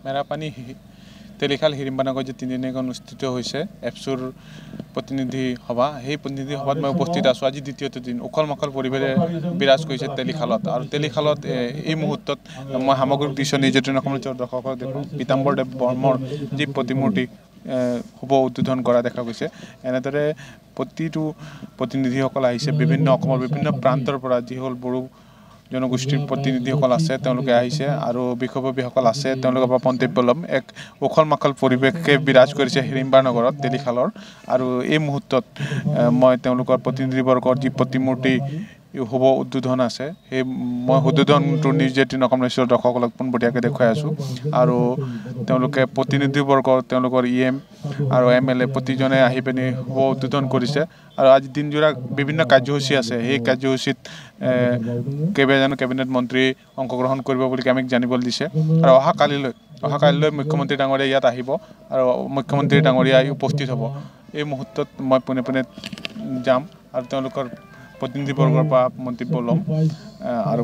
মেৰাপানী তেলিখাল হিৰিম্বানগৰ যে 3 দিনীয়া অনুষ্ঠিত হৈছে এপছুৰ প্ৰতিনিধি সভা সেই প্ৰতিনিধি সভাত মই উপস্থিত আছোঁ। আজি দ্বিতীয়টো দিন উখল মাখল পৰিৱেশে বিৰাজ কৰিছে তেলিখালত আৰু তেলিখালত এই মুহূৰ্তত মই সামগ্ৰিক দৃশ্য নিজে দৰ্শকক দেখোঁ পীতাম্বৰ দেৱ বৰ্মৰ যি প্ৰতিমূৰ্তি শুভ উদ্বোধন কৰা দেখা গৈছে। এনেদৰে প্ৰতিটো প্ৰতিনিধিসকল আহিছে বিভিন্ন অসমৰ বিভিন্ন প্ৰান্তৰ পৰা যিসকল বড়ো জনগোষ্ঠীৰ প্ৰতিনিধিসকল আছে তেওঁলোকে আহিছে আৰু বিষয়ববীয়াসকল আছে তেওঁলোকৰ পৰা মন্তব্য ল'ম। এক উখল মাখল পৰিৱেশে বিৰাজ কৰিছে হিৰিম্বানগৰত তেলিখালৰ আৰু এই মুহূৰ্তত মই তেওঁলোকৰ প্ৰতিনিধিবৰ্গৰ যি প্ৰতিমূৰ্তি শুভ উদ্বোধন আছে সেই মই উদ্বোধনটো নিজে নকমলেশ্বৰ দৰ্শকসকলক পোনপটীয়াকৈ দেখুৱাই আছোঁ আৰু তেওঁলোকে প্ৰতিনিধিবৰ্গ তেওঁলোকৰ EM আৰু MLA প্ৰতিজনে আহি পিনি শুভ উদ্বোধন কৰিছে আৰু আজি দিনজোৰা বিভিন্ন কাৰ্যসূচী আছে। সেই কাৰ্যসূচীত কেইবাজনো কেবিনেট মন্ত্ৰী অংশগ্ৰহণ কৰিব বুলি আমাক জানিবলৈ দিছে আৰু অহাকালিলৈ মুখ্যমন্ত্ৰী ডাঙৰীয়া ইয়াত আহিব আৰু মুখ্যমন্ত্ৰী ডাঙৰীয়া উপস্থিত হ'ব। এই মুহূৰ্তত মই পোনে পোনে যাম আৰু তেওঁলোকৰ প্ৰতিনিধিবৰ্গৰ পৰা মন্তব্য ল'ম আৰু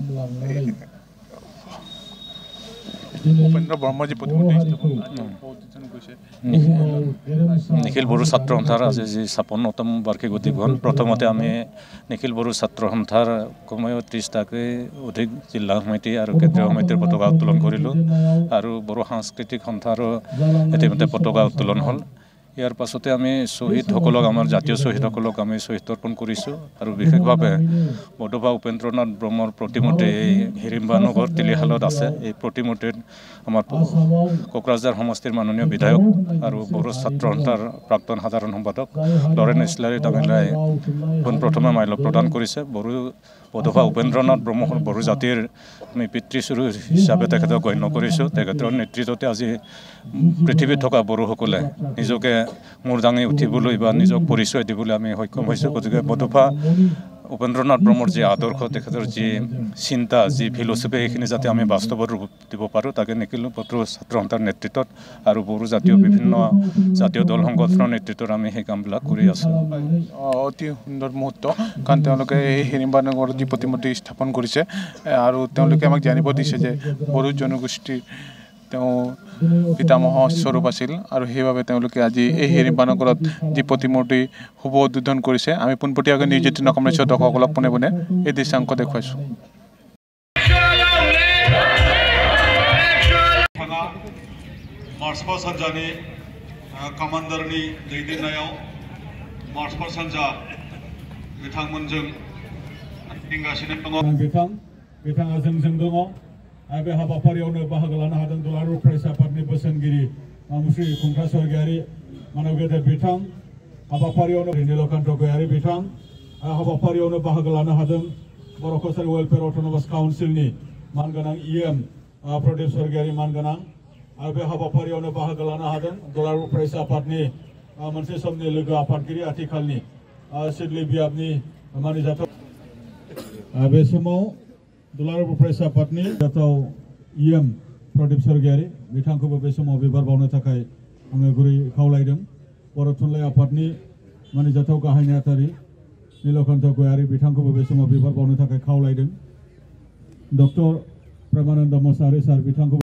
উপেন্দ্ৰ বৰ্মাৰ যি প্ৰতিমূৰ্তি নিখিল বড়ো ছাত্ৰ সন্থাৰ আজি যি 56তম বাৰ্ষিক অধিৱেশন প্ৰথমতে আমি নিখিল বড়ো ছাত্ৰ সন্থাৰ কমেও 30টাকৈ অধিক জিলা সমিতি আৰু কেন্দ্ৰীয় সমিতিৰ পতাকা উত্তোলন কৰিলোঁ আৰু বড়ো সাংস্কৃতিক সন্থাৰো ইতিমধ্যে পতাকা উত্তোলন হ'ল। ইয়াৰ পাছতে আমি শ্বহীদসকলক আমাৰ জাতীয় শ্বহীদসকলক আমি শ্বহীদ তৰ্পণ কৰিছোঁ আৰু বিশেষভাৱে বডোফা উপেন্দ্ৰনাথ ব্ৰহ্মৰ প্ৰতিমূৰ্তি এই হিৰিম্বানগৰ তেলিখালত আছে। এই প্ৰতিমূৰ্তিত আমাৰ কোকৰাঝাৰ সমষ্টিৰ মাননীয় বিধায়ক আৰু বড়ো ছাত্ৰ সন্থাৰ প্ৰাক্তন সাধাৰণ সম্পাদক লৰেণ ইছলাৰী তামিলাই পোনপ্ৰথমে মাল্য প্ৰদান কৰিছে। বডোফা উপেন্দ্ৰনাথ ব্ৰহ্ম বড়ো জাতিৰ আমি পিতৃস্বৰূপ হিচাপে তেখেতক গণ্য কৰিছোঁ। তেখেতৰ নেতৃত্বতে আজি পৃথিৱীত থকা বড়োসকলে নিজকে মূৰ দাঙি উঠিবলৈ বা নিজক পৰিচয় দিবলৈ আমি সক্ষম হৈছোঁ। গতিকে বডোফা উপেন্দ্ৰনাথ ব্ৰহ্মৰ যি আদৰ্শ তেখেতৰ যি চিন্তা যি ফিলচফি সেইখিনি যাতে আমি বাস্তৱত ৰূপ দিব পাৰোঁ তাকে নিখিল বড়ো ছাত্ৰ সন্থাৰ নেতৃত্বত আৰু বড়ো জাতীয় বিভিন্ন জাতীয় দল সংগঠনৰ নেতৃত্বত আমি সেই কামবিলাক কৰি আছোঁ। অতি সুন্দৰ মুহূৰ্ত কাৰণ তেওঁলোকে এই হিৰিম্বানগৰত যি প্ৰতিমূৰ্তি স্থাপন কৰিছে আৰু তেওঁলোকে আমাক জানিব দিছে যে বড়ো জনগোষ্ঠীৰ তেওঁ পিতামহ স্বৰূপ আছিল আৰু সেইবাবে তেওঁলোকে আজি এই হিৰিম্বানগৰত যি প্ৰতিমূৰ্তি শুভ উদ্বোধন কৰিছে। আমি পোনপটীয়াকৈ নিউজ 18 কমলেশ্বৰ দৰ্শকসকলক পোনে পোনে এই দৃশ্যাংশ দেখুৱাইছোঁ। मार्च पास हान्जानि कमान्डारनि दैदेननायाव मार्च पास हान्जा बिथांमोनजों गिदिंगासिनो दङ। बिथाङा जोंजों दङ। बे हाबाफारियावनो बाहागो लानो हादों दुलाराय फरायसा आफादनि बोसोनगिरि श्री खुंख्रा स्वर्गयारि मानव गेदेर बिथां हाबाफारियावनो नीलकान्त गयारि बिथां हाबाफारियावनो बाहागो लानो हादों बर' कसारि वेलफेयार अट'नमास काउन्सिलनि मानगोनां EM प्रदीप स्वर्गयारि मानगोनां आरो बे हाबाफारियावनो बाहागो लानो हादों दुलाराय फरायसा आफादनि मोनसे समनि लोगो आफादगिरि आथिखालनि सिडली बियाबनि मानिजाथाव बे समाव दुलाराय फरायसा आफादनि जाथाव EM प्रदीप स्वर्गयारि बिथांखौबो बे समाव बिबार बावनो थाखाय आङो गुरै खावलायदों। बर' थुनलाइ आफादनि मानिजाथाव गाहाय नेहाथारि नीलकान्त गयारि बिथांखौबो बे समाव बिबार बावनो थाखाय खावलायदों। डक्टर प्रेमानन्द मोसाहारि सार बिथांखौ